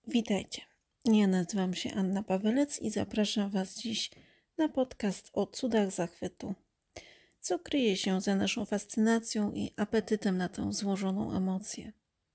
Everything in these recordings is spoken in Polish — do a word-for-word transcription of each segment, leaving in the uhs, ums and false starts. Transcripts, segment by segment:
Witajcie. Ja nazywam się Anna Pawelec i zapraszam Was dziś na podcast o cudach zachwytu. Co kryje się za naszą fascynacją i apetytem na tę złożoną emocję?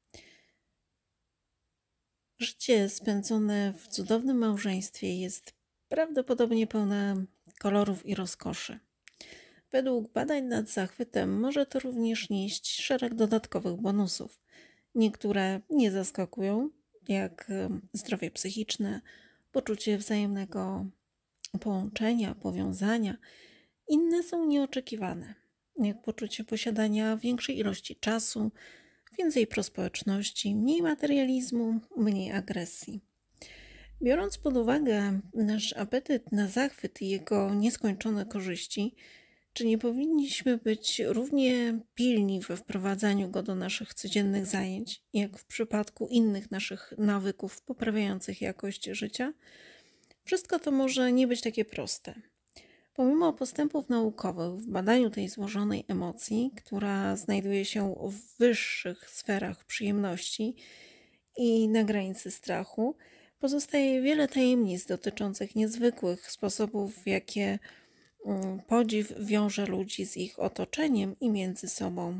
Życie spędzone w cudownym małżeństwie jest prawdopodobnie pełne kolorów i rozkoszy. Według badań nad zachwytem może to również nieść szereg dodatkowych bonusów. Niektóre nie zaskakują, jak zdrowie psychiczne, poczucie wzajemnego połączenia, powiązania. Inne są nieoczekiwane, jak poczucie posiadania większej ilości czasu, więcej prospołeczności, mniej materializmu, mniej agresji. Biorąc pod uwagę nasz apetyt na zachwyt i jego nieskończone korzyści, czy nie powinniśmy być równie pilni we wprowadzaniu go do naszych codziennych zajęć, jak w przypadku innych naszych nawyków poprawiających jakość życia? Wszystko to może nie być takie proste. Pomimo postępów naukowych w badaniu tej złożonej emocji, która znajduje się w wyższych sferach przyjemności i na granicy strachu, pozostaje wiele tajemnic dotyczących niezwykłych sposobów, w jakie podziw wiąże ludzi z ich otoczeniem i między sobą.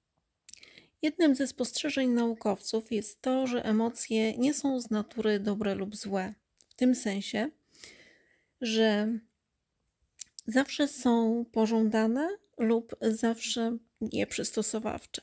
Jednym ze spostrzeżeń naukowców jest to, że emocje nie są z natury dobre lub złe, w tym sensie, że zawsze są pożądane lub zawsze nieprzystosowawcze.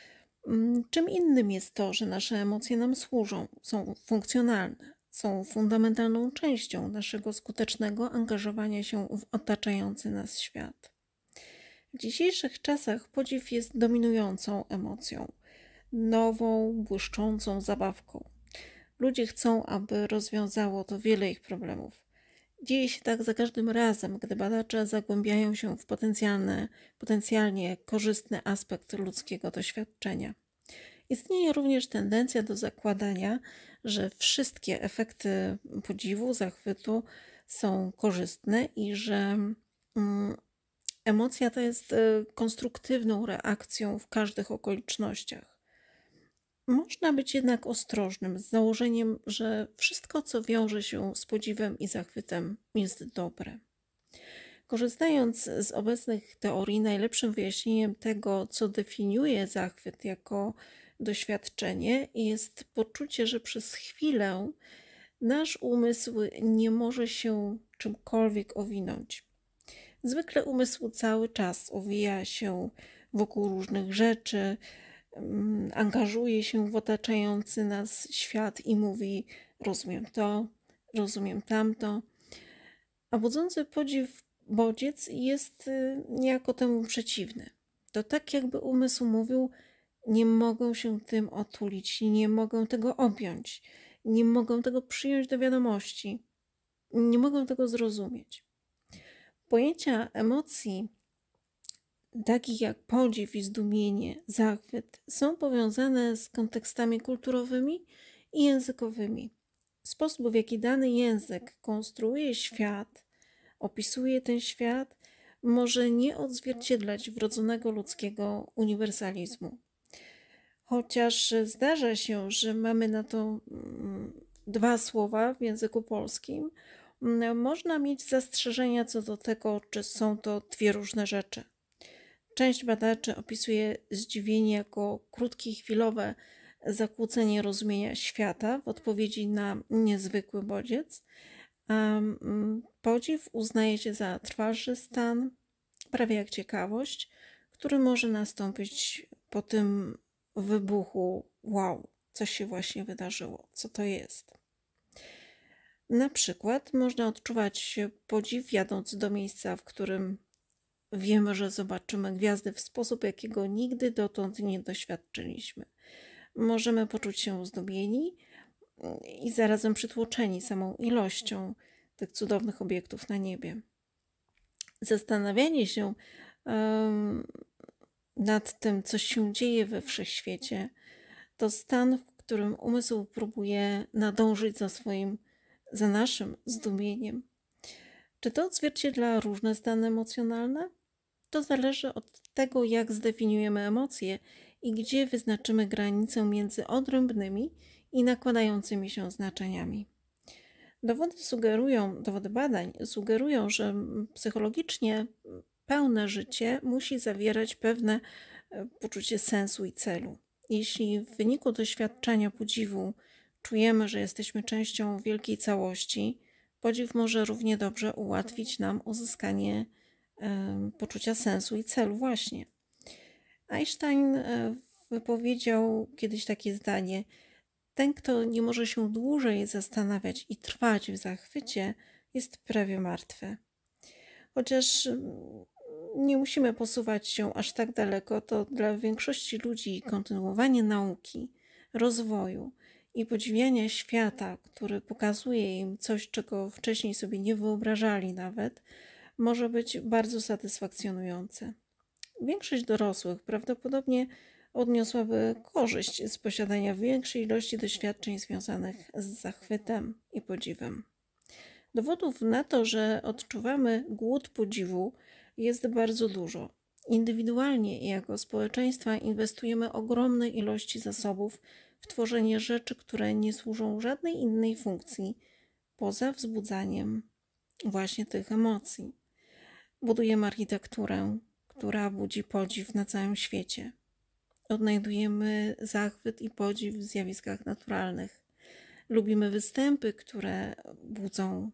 Czym innym jest to, że nasze emocje nam służą, są funkcjonalne, są fundamentalną częścią naszego skutecznego angażowania się w otaczający nas świat. W dzisiejszych czasach podziw jest dominującą emocją, nową, błyszczącą zabawką. Ludzie chcą, aby rozwiązało to wiele ich problemów. Dzieje się tak za każdym razem, gdy badacze zagłębiają się w potencjalne, potencjalnie korzystny aspekt ludzkiego doświadczenia. Istnieje również tendencja do zakładania, że wszystkie efekty podziwu, zachwytu są korzystne i że mm, emocja ta jest konstruktywną reakcją w każdych okolicznościach. Można być jednak ostrożnym z założeniem, że wszystko, co wiąże się z podziwem i zachwytem, jest dobre. Korzystając z obecnych teorii, najlepszym wyjaśnieniem tego, co definiuje zachwyt jako doświadczenie, jest poczucie, że przez chwilę nasz umysł nie może się czymkolwiek owinąć. Zwykle umysł cały czas owija się wokół różnych rzeczy, angażuje się w otaczający nas świat i mówi: rozumiem to, rozumiem tamto. A budzący podziw bodziec jest niejako temu przeciwny. To tak, jakby umysł mówił: nie mogę się tym otulić, nie mogę tego objąć, nie mogę tego przyjąć do wiadomości, nie mogę tego zrozumieć. Pojęcia emocji, takich jak podziw i zdumienie, zachwyt, są powiązane z kontekstami kulturowymi i językowymi. Sposób, w jaki dany język konstruuje świat, opisuje ten świat, może nie odzwierciedlać wrodzonego ludzkiego uniwersalizmu. Chociaż zdarza się, że mamy na to dwa słowa w języku polskim, można mieć zastrzeżenia co do tego, czy są to dwie różne rzeczy. Część badaczy opisuje zdziwienie jako krótkie, chwilowe zakłócenie rozumienia świata w odpowiedzi na niezwykły bodziec, a podziw uznaje się za trwalszy stan, prawie jak ciekawość, który może nastąpić po tym wybuchu: wow, coś się właśnie wydarzyło, co to jest. Na przykład można odczuwać podziw, jadąc do miejsca, w którym wiemy, że zobaczymy gwiazdy w sposób, jakiego nigdy dotąd nie doświadczyliśmy. Możemy poczuć się zdumieni i zarazem przytłoczeni samą ilością tych cudownych obiektów na niebie. Zastanawianie się um, nad tym, co się dzieje we wszechświecie, to stan, w którym umysł próbuje nadążyć za swoim, za naszym zdumieniem. Czy to odzwierciedla różne stany emocjonalne? To zależy od tego, jak zdefiniujemy emocje i gdzie wyznaczymy granicę między odrębnymi i nakładającymi się znaczeniami. Dowody sugerują, dowody badań sugerują, że psychologicznie pełne życie musi zawierać pewne poczucie sensu i celu. Jeśli w wyniku doświadczenia podziwu czujemy, że jesteśmy częścią wielkiej całości, podziw może równie dobrze ułatwić nam uzyskanie e, poczucia sensu i celu właśnie. Einstein e, wypowiedział kiedyś takie zdanie: ten, kto nie może się dłużej zastanawiać i trwać w zachwycie, jest prawie martwy. Chociaż nie musimy posuwać się aż tak daleko, to dla większości ludzi kontynuowanie nauki, rozwoju i podziwiania świata, który pokazuje im coś, czego wcześniej sobie nie wyobrażali nawet, może być bardzo satysfakcjonujące. Większość dorosłych prawdopodobnie odniosłaby korzyść z posiadania większej ilości doświadczeń związanych z zachwytem i podziwem. Dowodów na to, że odczuwamy głód podziwu, jest bardzo dużo. Indywidualnie i jako społeczeństwa inwestujemy ogromne ilości zasobów w tworzenie rzeczy, które nie służą żadnej innej funkcji poza wzbudzaniem właśnie tych emocji. Budujemy architekturę, która budzi podziw na całym świecie. Odnajdujemy zachwyt i podziw w zjawiskach naturalnych. Lubimy występy, które budzą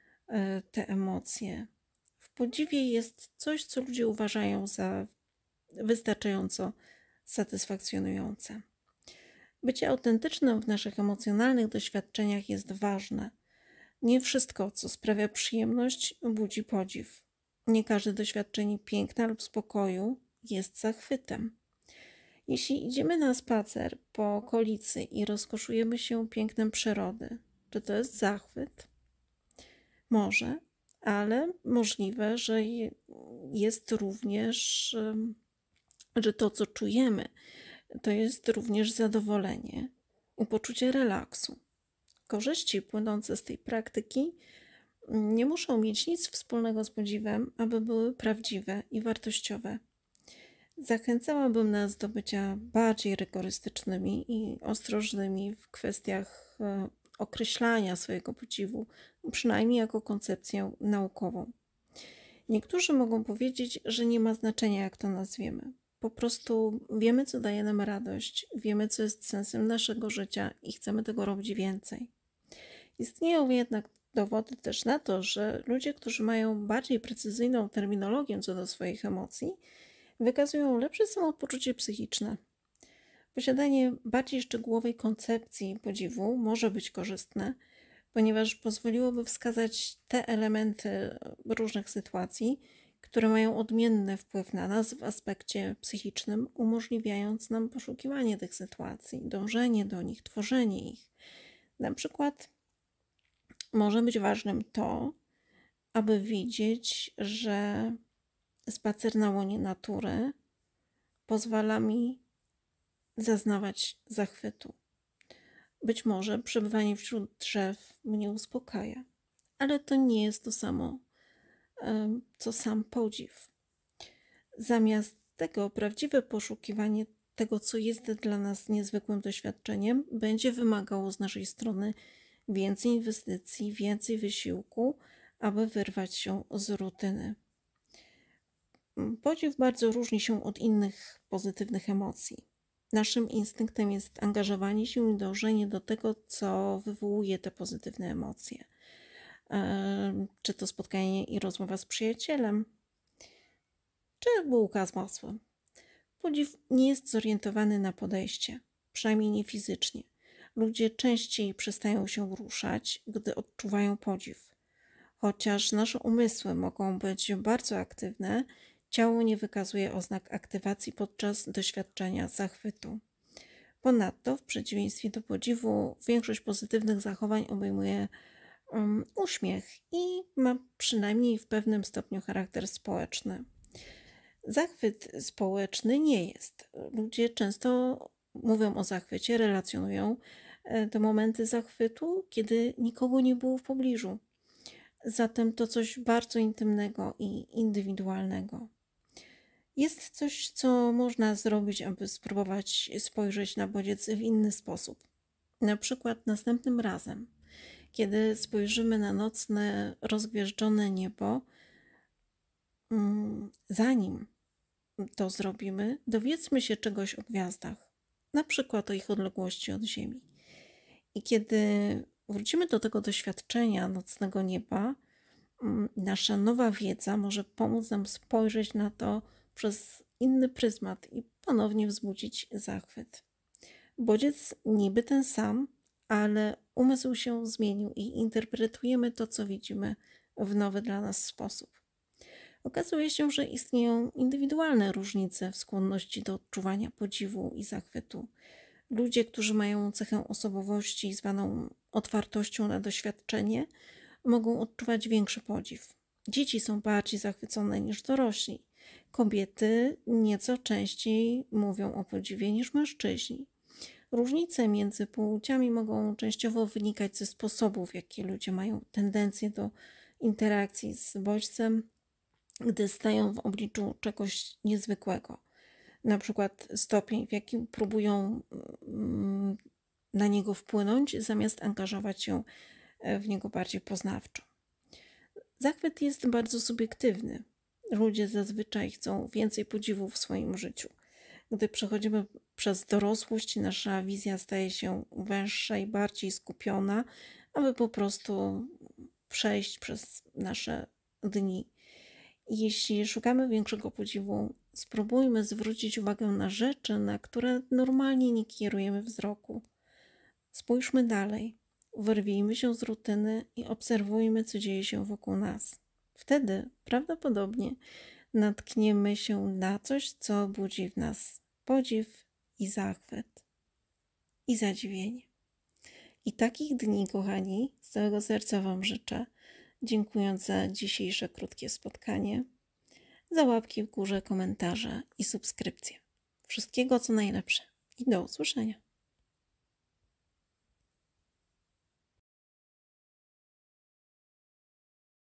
te emocje. W podziwie jest coś, co ludzie uważają za wystarczająco satysfakcjonujące. Bycie autentycznym w naszych emocjonalnych doświadczeniach jest ważne. Nie wszystko, co sprawia przyjemność, budzi podziw. Nie każde doświadczenie piękna lub spokoju jest zachwytem. Jeśli idziemy na spacer po okolicy i rozkoszujemy się pięknem przyrody, czy to jest zachwyt? Może, ale możliwe, że jest również, że to, co czujemy, to jest również zadowolenie i poczucie relaksu. Korzyści płynące z tej praktyki nie muszą mieć nic wspólnego z podziwem, aby były prawdziwe i wartościowe. Zachęcałabym nas do bycia bardziej rygorystycznymi i ostrożnymi w kwestiach określania swojego podziwu, przynajmniej jako koncepcję naukową. Niektórzy mogą powiedzieć, że nie ma znaczenia, jak to nazwiemy. Po prostu wiemy, co daje nam radość, wiemy, co jest sensem naszego życia i chcemy tego robić więcej. Istnieją jednak dowody też na to, że ludzie, którzy mają bardziej precyzyjną terminologię co do swoich emocji, wykazują lepsze samopoczucie psychiczne. Posiadanie bardziej szczegółowej koncepcji podziwu może być korzystne, ponieważ pozwoliłoby wskazać te elementy różnych sytuacji, które mają odmienny wpływ na nas w aspekcie psychicznym, umożliwiając nam poszukiwanie tych sytuacji, dążenie do nich, tworzenie ich. Na przykład może być ważnym to, aby widzieć, że spacer na łonie natury pozwala mi zaznawać zachwytu. Być może przebywanie wśród drzew mnie uspokaja, ale to nie jest to samo, co sam podziw. Zamiast tego prawdziwe poszukiwanie tego, co jest dla nas niezwykłym doświadczeniem, będzie wymagało z naszej strony więcej inwestycji, więcej wysiłku, aby wyrwać się z rutyny. Podziw bardzo różni się od innych pozytywnych emocji. Naszym instynktem jest angażowanie się i dążenie do tego, co wywołuje te pozytywne emocje. Czy to spotkanie i rozmowa z przyjacielem, czy bułka z masłem. Podziw nie jest zorientowany na podejście, przynajmniej nie fizycznie. Ludzie częściej przestają się ruszać, gdy odczuwają podziw. Chociaż nasze umysły mogą być bardzo aktywne, ciało nie wykazuje oznak aktywacji podczas doświadczenia zachwytu. Ponadto, w przeciwieństwie do podziwu, większość pozytywnych zachowań obejmuje um, uśmiech i ma przynajmniej w pewnym stopniu charakter społeczny. Zachwyt społeczny nie jest. Ludzie często mówią o zachwycie, relacjonują te momenty zachwytu, kiedy nikogo nie było w pobliżu. Zatem to coś bardzo intymnego i indywidualnego. Jest coś, co można zrobić, aby spróbować spojrzeć na bodziec w inny sposób. Na przykład następnym razem, kiedy spojrzymy na nocne, rozgwieżdżone niebo, mm, zanim to zrobimy, dowiedzmy się czegoś o gwiazdach, na przykład o ich odległości od Ziemi. I kiedy wrócimy do tego doświadczenia nocnego nieba, nasza nowa wiedza może pomóc nam spojrzeć na to przez inny pryzmat i ponownie wzbudzić zachwyt. Bodziec niby ten sam, ale umysł się zmienił i interpretujemy to, co widzimy, w nowy dla nas sposób. Okazuje się, że istnieją indywidualne różnice w skłonności do odczuwania podziwu i zachwytu. Ludzie, którzy mają cechę osobowości zwaną otwartością na doświadczenie, mogą odczuwać większy podziw. Dzieci są bardziej zachwycone niż dorośli. Kobiety nieco częściej mówią o podziwie niż mężczyźni. Różnice między płciami mogą częściowo wynikać ze sposobów, w jaki ludzie mają tendencję do interakcji z bodźcem, gdy stają w obliczu czegoś niezwykłego. Na przykład stopień, w jakim próbują na niego wpłynąć, zamiast angażować się w niego bardziej poznawczo. Zachwyt jest bardzo subiektywny. Ludzie zazwyczaj chcą więcej podziwu w swoim życiu. Gdy przechodzimy przez dorosłość, nasza wizja staje się węższa i bardziej skupiona, aby po prostu przejść przez nasze dni. Jeśli szukamy większego podziwu, spróbujmy zwrócić uwagę na rzeczy, na które normalnie nie kierujemy wzroku. Spójrzmy dalej, wyrwijmy się z rutyny i obserwujmy, co dzieje się wokół nas. Wtedy prawdopodobnie natkniemy się na coś, co budzi w nas podziw i zachwyt i zadziwienie. I takich dni, kochani, z całego serca Wam życzę, dziękując za dzisiejsze krótkie spotkanie, za łapki w górze, komentarze i subskrypcje. Wszystkiego, co najlepsze i do usłyszenia.